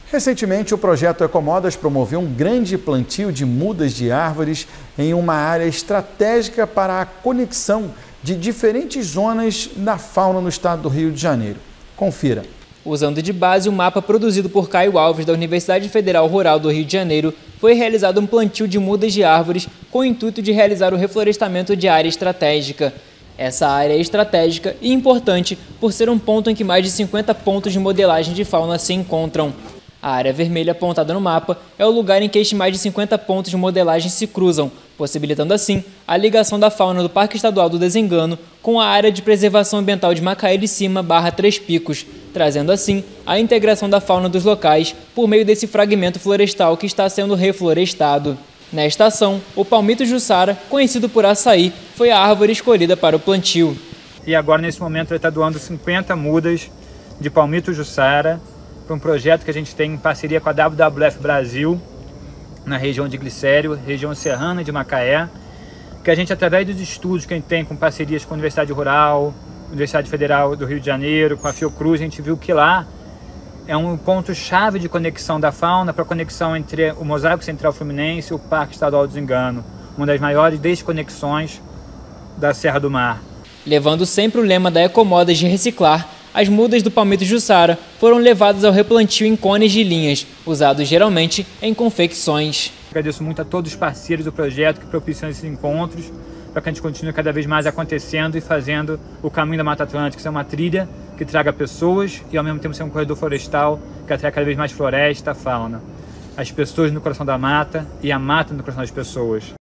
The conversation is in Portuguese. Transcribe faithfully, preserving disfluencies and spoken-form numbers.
Recentemente, o projeto Ecomodas promoveu um grande plantio de mudas de árvores em uma área estratégica para a conexão de diferentes zonas da fauna no estado do Rio de Janeiro. Confira. Usando de base o mapa produzido por Caio Alves, da Universidade Federal Rural do Rio de Janeiro, foi realizado um plantio de mudas de árvores com o intuito de realizar o reflorestamento de área estratégica. Essa área é estratégica e importante por ser um ponto em que mais de cinquenta pontos de modelagem de fauna se encontram. A área vermelha apontada no mapa é o lugar em que estes mais de cinquenta pontos de modelagem se cruzam, possibilitando assim a ligação da fauna do Parque Estadual do Desengano com a área de preservação ambiental de Macaé de Cima barra Três Picos, trazendo assim a integração da fauna dos locais por meio desse fragmento florestal que está sendo reflorestado. Nesta ação, o palmito jussara, conhecido por açaí, foi a árvore escolhida para o plantio. E agora, nesse momento, ele está doando cinquenta mudas de palmito jussara para um projeto que a gente tem em parceria com a W W F Brasil, na região de Glicério, região serrana de Macaé, que a gente, através dos estudos que a gente tem com parcerias com a Universidade Rural, Universidade Federal do Rio de Janeiro, com a Fiocruz, a gente viu que lá é um ponto-chave de conexão da fauna para a conexão entre o Mosaico Central Fluminense e o Parque Estadual do Desengano, uma das maiores desconexões da Serra do Mar. Levando sempre o lema da Ecomodas de reciclar, as mudas do palmito jussara foram levadas ao replantio em cones de linhas, usados geralmente em confecções. Agradeço muito a todos os parceiros do projeto que propiciam esses encontros, para que a gente continue cada vez mais acontecendo e fazendo o caminho da Mata Atlântica ser uma trilha que traga pessoas e ao mesmo tempo ser um corredor florestal que atrai cada vez mais floresta, fauna. As pessoas no coração da mata e a mata no coração das pessoas.